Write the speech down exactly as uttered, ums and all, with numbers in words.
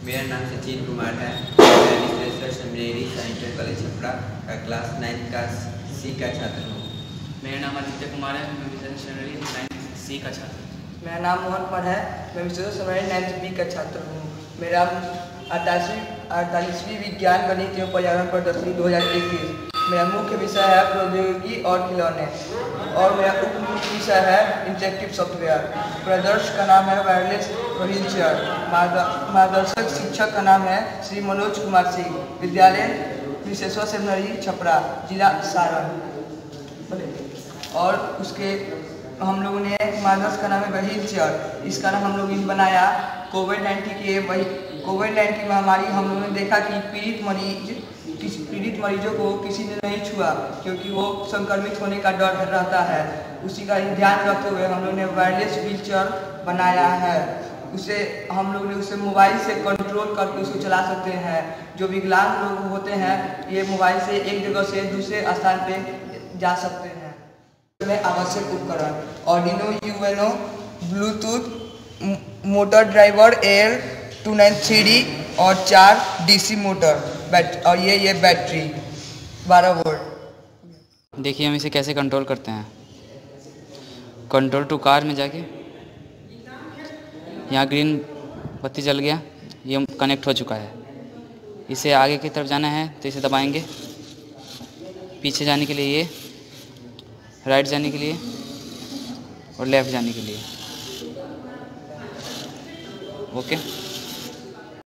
मेरा नाम सचिन कुमार है। मैं Vishweshwar seminary central college Chapra का क्लास नाइन्थ का सी का छात्र हूँ। मेरा नाम आदित्य कुमार है। मैं विश्वेश्वर सेमिनरी नाइन्थ सी का छात्र हूँ। मेरा नाम मोहन कुमार है। मैं विश्वेश्वर सेमिनरी नाइन्थ बी का छात्र हूँ। मेरा अड़तालीसवीं अड़तालीसवीं विज्ञान गणित एवं पर्यावरण प्रदर्शनी दो हज़ार इक्कीस। मेरा मुख्य विषय है प्रौद्योगिकी और खिलौने और मेरा उप मुख्य विषय है इंटरेक्टिव सॉफ्टवेयर। प्रदर्शक का नाम है वायरलेस व्हील चेयर। मार्गदर्शक शिक्षक का नाम है श्री मनोज कुमार सिंह। विद्यालय विश्वेश्वर सेमिनरी छपरा, जिला सारण। और उसके हम लोगों ने मार्गदर्शक का नाम है व्हील चेयर। इसका नाम हम लोग ने बनाया कोविड नाइन्टीन के वही कोविड नाइन्टीन महामारी हम लोगों ने देखा कि पीड़ित मरीज किसी पीड़ित मरीजों को किसी ने नहीं छुआ क्योंकि वो संक्रमित होने का डर रहता है। उसी का ध्यान रखते हुए हम लोग ने वायरलेस व्हील चेयर बनाया है। उसे हम लोग ने उसे मोबाइल से कंट्रोल करके उसको चला सकते हैं। जो विकलांग लोग होते हैं ये मोबाइल से एक जगह से दूसरे स्थान पे जा सकते हैं। में आवश्यक उपकरण Arduino Uno, Bluetooth, motor driver L two nine three और चार डीसी मोटर बैट और ये ये बैटरी बारह वोल्ट। देखिए हम इसे कैसे कंट्रोल करते हैं। कंट्रोल टू कार में जाके यहाँ ग्रीन बत्ती जल गया, ये कनेक्ट हो चुका है। इसे आगे की तरफ जाना है तो इसे दबाएंगे। पीछे जाने के लिए ये, राइट जाने के लिए और लेफ़्ट जाने के लिए। ओके।